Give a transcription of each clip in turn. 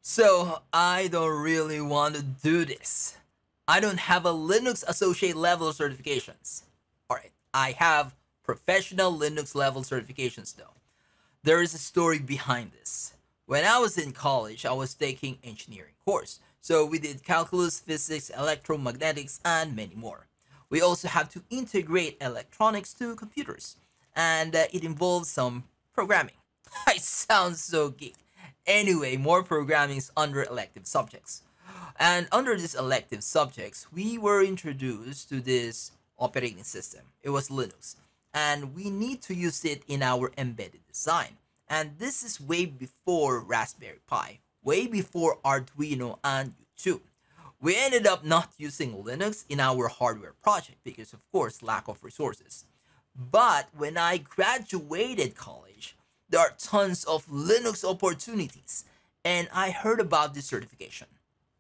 So I don't really want to do this. I don't have a Linux associate level certifications. Alright, I have professional Linux level certifications though. There is a story behind this. When I was in college, I was taking engineering course. So we did calculus, physics, electromagnetics, and many more. We also have to integrate electronics to computers, and it involves some programming. I sound so geek. Anyway, more programming is under elective subjects. And under these elective subjects, we were introduced to this operating system. It was Linux. And we need to use it in our embedded design. And this is way before Raspberry Pi, way before Arduino and YouTube. We ended up not using Linux in our hardware project because, of course, lack of resources. But when I graduated college, there are tons of Linux opportunities, and I heard about this certification,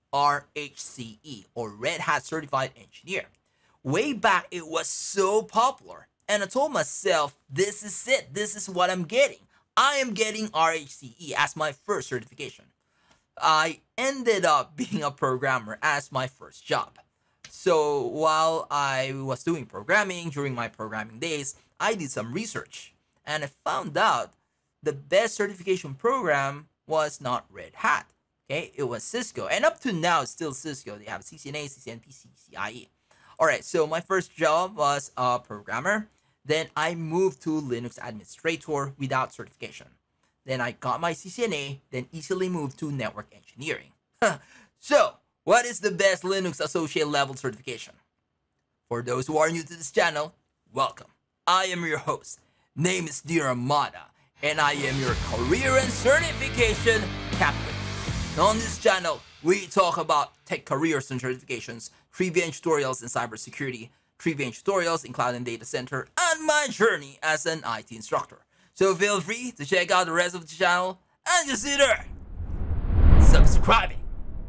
RHCE, or Red Hat Certified Engineer. Way back, it was so popular, and I told myself, this is it, this is what I'm getting. I am getting RHCE as my first certification. I ended up being a programmer as my first job. So while I was doing programming during my programming days, I did some research, and I found out the best certification program was not Red Hat. Okay, it was Cisco, and up to now it's still Cisco. They have CCNA, CCNP, CCIE. Alright, so my first job was a programmer. Then I moved to Linux administrator without certification. Then I got my CCNA, then easily moved to network engineering. So, what is the best Linux associate level certification? For those who are new to this channel, welcome. I am your host. Name is Dear Amada, and I am your career and certification captain. On this channel, we talk about tech careers and certifications, trivia and tutorials in cybersecurity, trivia and tutorials in cloud and data center, and my journey as an IT instructor. So feel free to check out the rest of the channel and consider subscribing.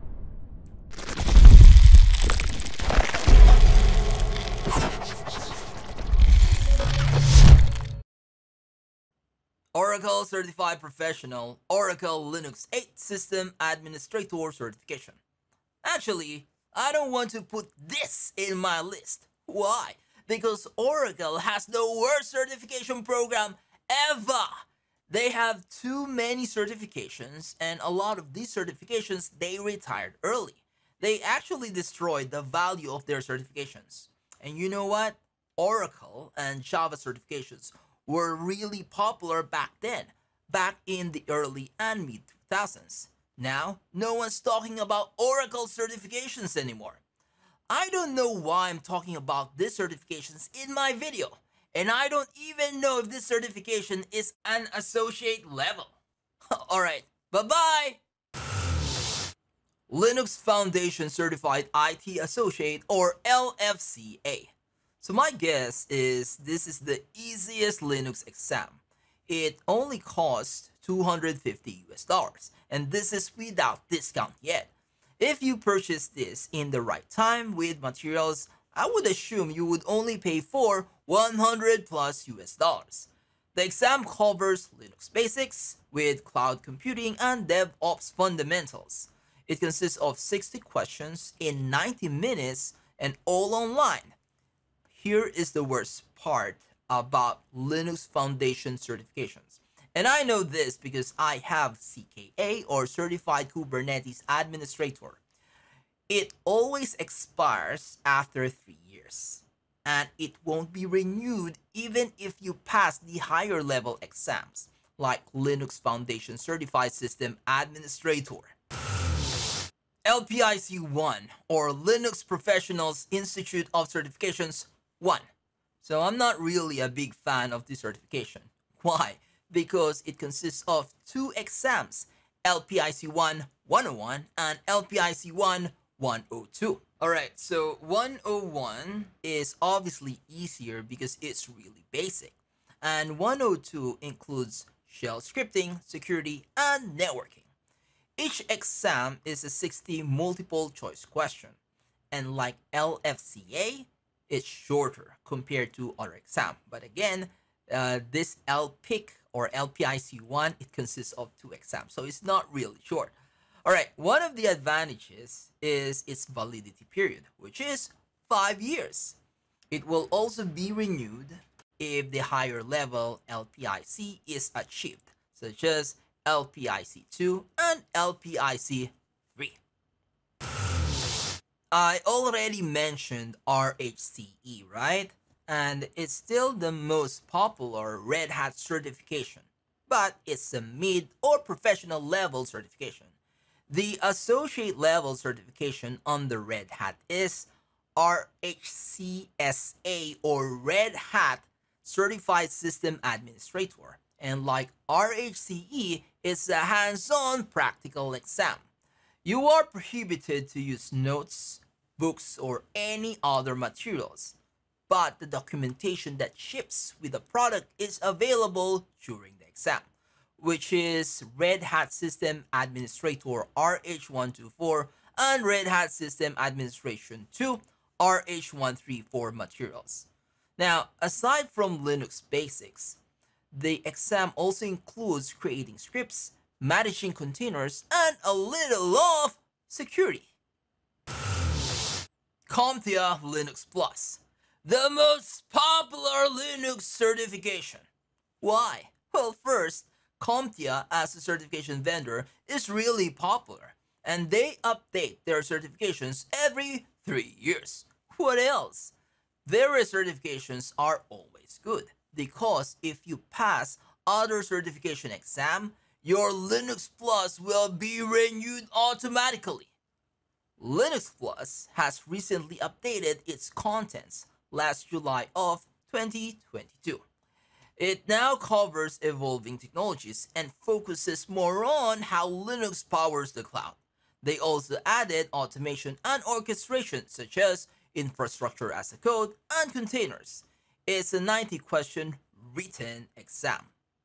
Oracle Certified Professional, Oracle Linux 8 System Administrator Certification. Actually, I don't want to put this in my list. Why? Because Oracle has the worst certification program ever. They have too many certifications, and a lot of these certifications they retired early. They actually destroyed the value of their certifications. And you know what? Oracle and Java certifications were really popular back then, back in the early and mid 2000s. Now, no one's talking about Oracle certifications anymore. I don't know why I'm talking about these certifications in my video, and I don't even know if this certification is an associate level. Alright, bye-bye! Linux Foundation Certified IT Associate, or LFCA. So my guess is this is the easiest Linux exam. It only costs $250 and this is without discount yet. If you purchase this in the right time with materials, I would assume you would only pay for $100+. The exam covers Linux basics with cloud computing and DevOps fundamentals. It consists of 60 questions in 90 minutes and all online. Here is the worst part about Linux Foundation certifications. And I know this because I have CKA, or Certified Kubernetes Administrator. It always expires after 3 years. And it won't be renewed even if you pass the higher level exams, like Linux Foundation Certified System Administrator. LPIC-1, or Linux Professionals Institute of Certifications 1. So I'm not really a big fan of this certification. Why? Because it consists of 2 exams, LPIC-1 101 and LPIC-1 102. Alright, so 101 is obviously easier because it's really basic. And 102 includes shell scripting, security, and networking. Each exam is a 60 multiple choice question. And like LFCA, it's shorter compared to other exam. But again, this LPIC or LPIC-1, it consists of 2 exams, so it's not really short. Alright, one of the advantages is its validity period, which is 5 years. It will also be renewed if the higher level LPIC is achieved, such as LPIC 2 and LPIC 3. I already mentioned RHCE, right? And it's still the most popular Red Hat certification, but it's a mid or professional level certification. The associate level certification on the Red Hat is RHCSA, or Red Hat Certified System Administrator. And like RHCE, it's a hands-on practical exam. You are prohibited to use notes, books, or any other materials, but the documentation that ships with the product is available during the exam, which is Red Hat System Administrator RH124 and Red Hat System Administration 2 RH134 materials. Now, aside from Linux basics, the exam also includes creating scripts, managing containers, and a little of security. CompTIA Linux Plus, the most popular Linux certification. Why? Well, first, CompTIA as a certification vendor is really popular, and they update their certifications every 3 years. What else? Their certifications are always good, because if you pass other certification exam, your Linux Plus will be renewed automatically. Linux Plus has recently updated its contents last July of 2022. It now covers evolving technologies and focuses more on how Linux powers the cloud. They also added automation and orchestration, such as infrastructure as a code and containers. It's a 90-question written exam.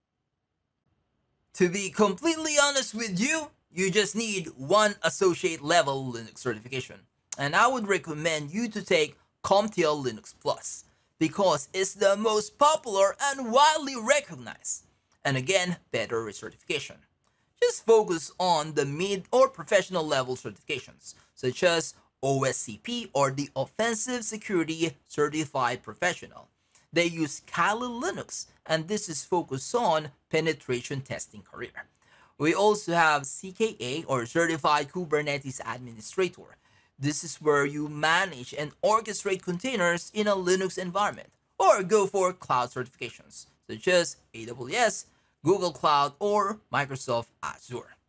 To be completely honest with you, you just need one associate level Linux certification. And I would recommend you to take CompTIA Linux Plus, because it's the most popular and widely recognized. And again, better certification. Just focus on the mid or professional level certifications, such as OSCP, or the Offensive Security Certified Professional. They use Kali Linux, and this is focused on penetration testing career. We also have CKA, or Certified Kubernetes Administrator. This is where you manage and orchestrate containers in a Linux environment, or go for cloud certifications, such as AWS, Google Cloud, or Microsoft Azure.